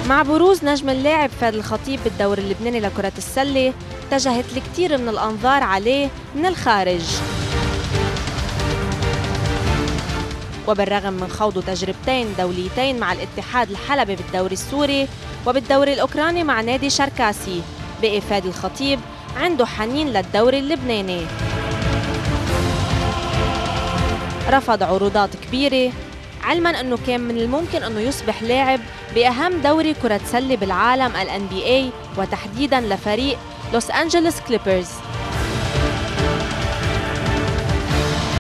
مع بروز نجم اللاعب فادي الخطيب بالدوري اللبناني لكرة السلة، اتجهت الكثير من الأنظار عليه من الخارج. وبالرغم من خوضه تجربتين دوليتين مع الاتحاد الحلبي بالدوري السوري وبالدوري الأوكراني مع نادي شركاسي، بقي فادي الخطيب عنده حنين للدوري اللبناني. رفض عروضات كبيرة، علماً أنه كان من الممكن أنه يصبح لاعب بأهم دوري كرة سلة بالعالم ال NBA، وتحديداً لفريق لوس أنجلوس كليبرز.